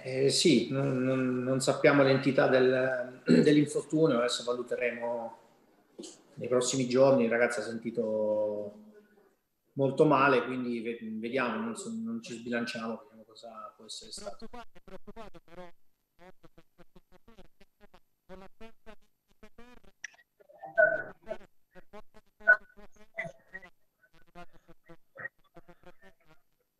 Sì, non sappiamo l'entità dell'infortunio, adesso valuteremo nei prossimi giorni. Il ragazzo ha sentito molto male, quindi vediamo, non ci sbilanciamo, vediamo cosa può essere stato. Preoccupato però molto per questo infortunio, perché insomma con la perdita di Pepe per forza di cose sua figlia è arrivato questo problema.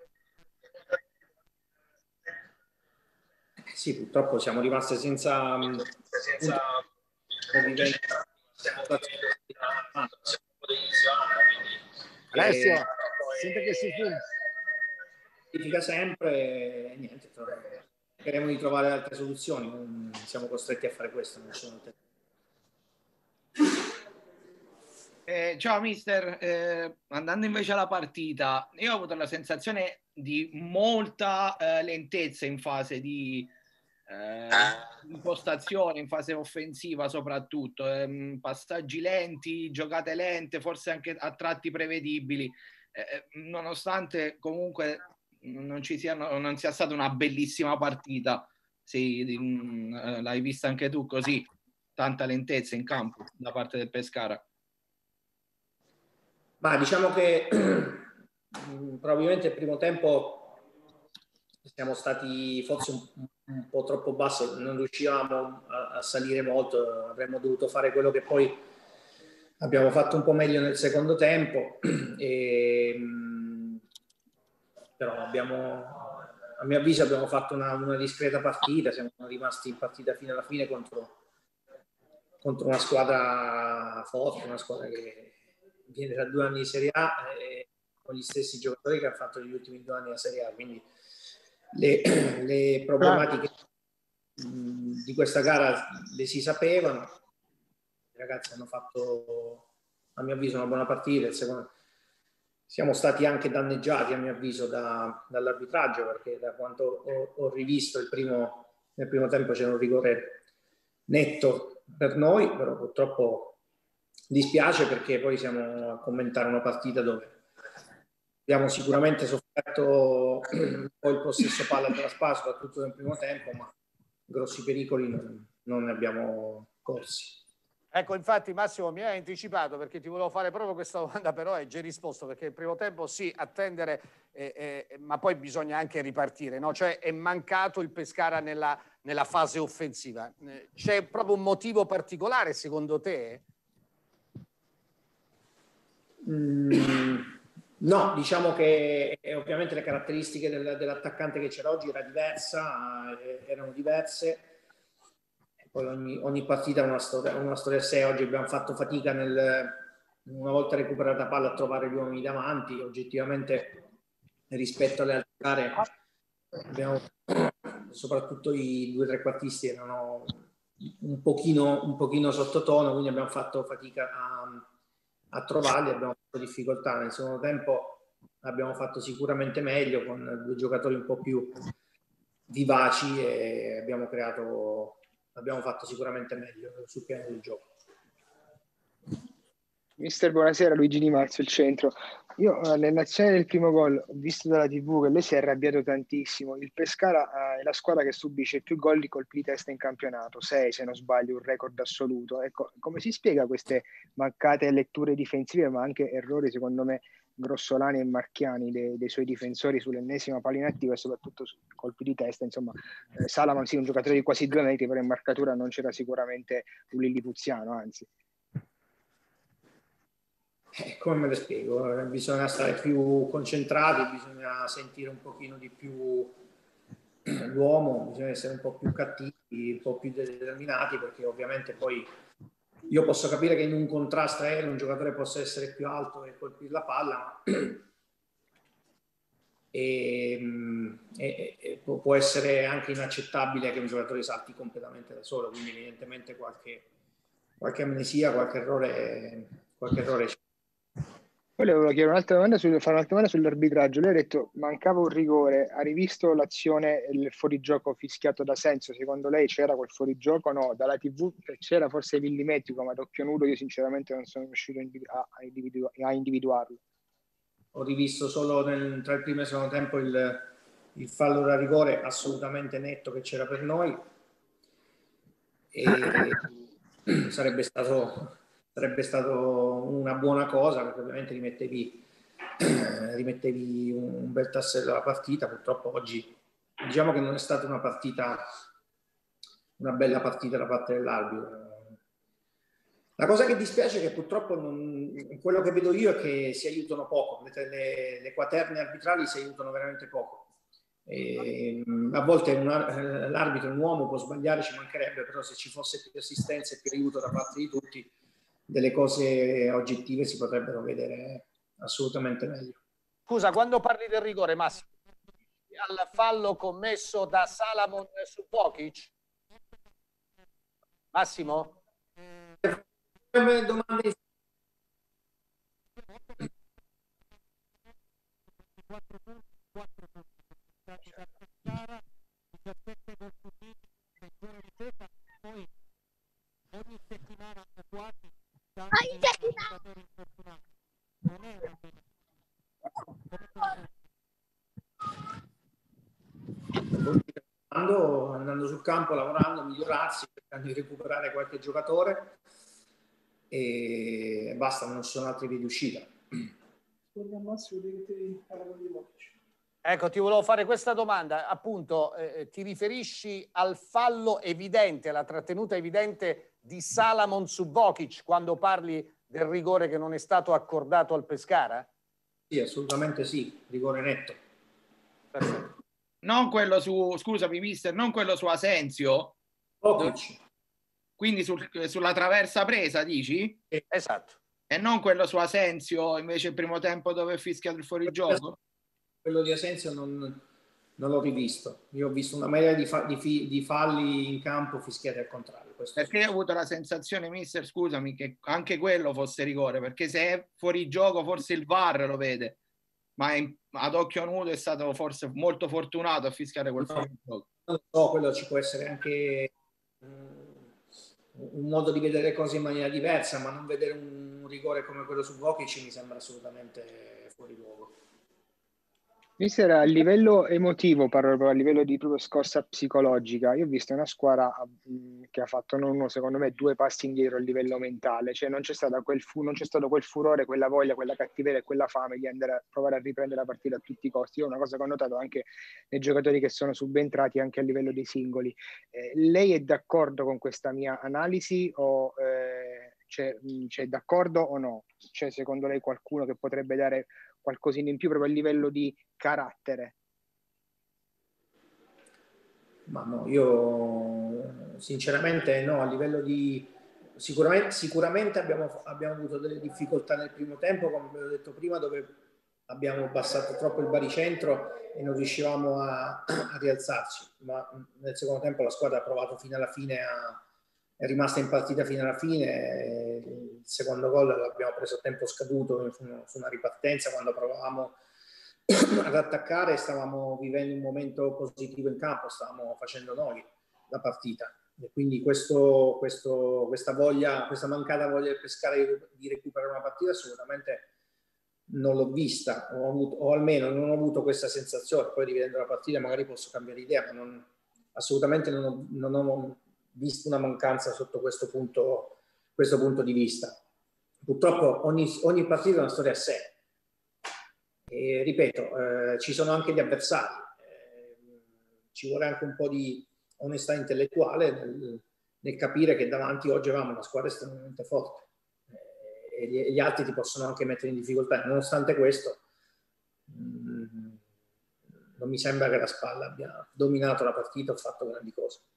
Sì, purtroppo siamo rimasti senza appunto, movimenti. Alessio, sente che si Significa sempre e niente, cercheremo di trovare altre soluzioni, non siamo costretti a fare questo, non sono te. Ciao mister, andando invece alla partita, io ho avuto la sensazione di molta lentezza in fase di impostazione, in fase offensiva soprattutto, passaggi lenti, giocate lente, forse anche a tratti prevedibili, nonostante comunque non sia stata una bellissima partita. Sì, l'hai vista anche tu così, tanta lentezza in campo da parte del Pescara. Ma diciamo che probabilmente il primo tempo siamo stati forse un po' troppo bassi, non riuscivamo a salire molto, avremmo dovuto fare quello che poi abbiamo fatto un po' meglio nel secondo tempo, però a mio avviso abbiamo fatto una discreta partita, siamo rimasti in partita fino alla fine contro una squadra forte, una squadra che viene da 2 anni di Serie A con gli stessi giocatori che hanno fatto gli ultimi 2 anni a Serie A, quindi le problematiche di questa gara le si sapevano. I ragazzi hanno fatto, a mio avviso, una buona partita. Siamo stati anche danneggiati, a mio avviso, dall'arbitraggio, perché da quanto ho rivisto nel primo tempo c'era un rigore netto per noi, però purtroppo dispiace perché poi siamo a commentare una partita dove abbiamo sicuramente sofferto un po' il possesso palla della Spa, soprattutto nel primo tempo, ma grossi pericoli non ne abbiamo corsi. Ecco, infatti Massimo mi hai anticipato perché ti volevo fare proprio questa domanda, però hai già risposto, perché il primo tempo sì, attendere, ma poi bisogna anche ripartire, no? Cioè è mancato il Pescara nella fase offensiva. C'è proprio un motivo particolare secondo te? No, diciamo che ovviamente le caratteristiche dell'attaccante che c'era oggi erano diverse. Poi ogni partita ha una storia a sé. Oggi abbiamo fatto fatica una volta recuperata palla a trovare gli uomini davanti. Oggettivamente rispetto alle altre gare soprattutto i 2 trequartisti erano un pochino sottotono, quindi abbiamo fatto fatica a trovarli, abbiamo fatto difficoltà. Nel secondo tempo abbiamo fatto sicuramente meglio con 2 giocatori un po' più vivaci e abbiamo fatto sicuramente meglio sul piano del gioco. Mister, buonasera, Luigi Di Marzio, il centro. Io nell'azione del primo gol ho visto dalla TV che lei si è arrabbiato tantissimo. Il Pescara è la squadra che subisce più gol di colpi di testa in campionato, 6 se non sbaglio, un record assoluto. Ecco, come si spiega queste mancate letture difensive, ma anche errori secondo me grossolani e marchiani dei suoi difensori sull'ennesima palla inattiva e soprattutto su colpi di testa? Insomma, Salaman sì, un giocatore di quasi 2 metri, però in marcatura non c'era sicuramente un lilipuziano, anzi. Come me le spiego? Bisogna stare più concentrati, bisogna sentire un pochino di più l'uomo, bisogna essere un po' più cattivi, un po' più determinati, perché ovviamente poi io posso capire che in un contrasto aereo un giocatore possa essere più alto e colpire la palla, e può essere anche inaccettabile che un giocatore salti completamente da solo, quindi evidentemente qualche amnesia, qualche errore c'è. Poi le volevo chiedere fare un'altra domanda sull'arbitraggio. Lei ha detto mancava un rigore, ha rivisto l'azione, il fuorigioco fischiato da Senso, secondo lei c'era quel fuorigioco? No, dalla TV c'era forse millimetrico, ma ad occhio nudo io sinceramente non sono riuscito a individuarlo. Ho rivisto solo tra il primo e il secondo tempo il fallo da rigore assolutamente netto che c'era per noi, e sarebbe stato una buona cosa, perché ovviamente rimettevi un bel tassello alla partita. Purtroppo oggi diciamo che non è stata una bella partita da parte dell'arbitro. La cosa che dispiace è che purtroppo quello che vedo io è che si aiutano poco, le quaterne arbitrali si aiutano veramente poco. A volte l'arbitro, un uomo, può sbagliare, ci mancherebbe, però se ci fosse più assistenza e più aiuto da parte di tutti, delle cose oggettive si potrebbero vedere assolutamente meglio. Scusa, quando parli del rigore, Massimo, al fallo commesso da Salamon su Bokic? Massimo? Domande. Poi ogni settimana o quasi non è una andando sul campo, lavorando, migliorarsi, cercando di recuperare qualche giocatore, e basta, non ci sono altri vie di uscita. Ecco, ti volevo fare questa domanda, appunto, ti riferisci al fallo evidente, alla trattenuta evidente di Salamon su Bokic quando parli del rigore che non è stato accordato al Pescara? Sì, assolutamente sì, rigore netto. Perfetto. Non quello su, scusami mister, non quello su Asensio? Bokic. Quindi sulla traversa presa, dici? Esatto. E non quello su Asensio invece il primo tempo dove è fischiato il fuorigioco? Quello di Asensio non l'ho rivisto. Io ho visto una marea di falli in campo fischiati al contrario. Perché ho avuto la sensazione, mister, scusami, che anche quello fosse rigore, perché se è fuori gioco forse il VAR lo vede, ma ad occhio nudo è stato forse molto fortunato a fischiare quel fuorigioco. Non so, quello ci può essere anche un modo di vedere le cose in maniera diversa, ma non vedere un rigore come quello su Bokic mi sembra assolutamente fuori luogo. Mister, a livello emotivo, parlo proprio a livello di proprio scossa psicologica, io ho visto una squadra che ha fatto non uno, secondo me, 2 passi indietro a livello mentale, cioè non c'è stato quel furore, quella voglia, quella cattiveria e quella fame di andare a provare a riprendere la partita a tutti i costi. Io una cosa che ho notato anche nei giocatori che sono subentrati anche a livello dei singoli. Lei è d'accordo con questa mia analisi o c'è d'accordo o no? C'è secondo lei qualcuno che potrebbe dare qualcosina in più proprio a livello di carattere? Ma no, io sinceramente no, a livello di... Sicuramente abbiamo avuto delle difficoltà nel primo tempo, come vi ho detto prima, dove abbiamo abbassato troppo il baricentro e non riuscivamo a rialzarci, ma nel secondo tempo la squadra ha provato fino alla fine, è rimasta in partita fino alla fine. Il secondo gol l'abbiamo preso a tempo scaduto su una ripartenza, quando provavamo ad attaccare stavamo vivendo un momento positivo in campo, stavamo facendo noi la partita, e quindi questa mancata voglia del Pescara di recuperare una partita assolutamente non l'ho vista, o almeno non ho avuto questa sensazione. Poi rivedendo la partita magari posso cambiare idea, ma assolutamente non ho visto una mancanza sotto questo punto di vista. Purtroppo ogni partita è una storia a sé. E ripeto, ci sono anche gli avversari, ci vuole anche un po' di onestà intellettuale nel capire che davanti oggi avevamo una squadra estremamente forte, e gli altri ti possono anche mettere in difficoltà. Nonostante questo non mi sembra che la Spalla abbia dominato la partita o fatto grandi cose.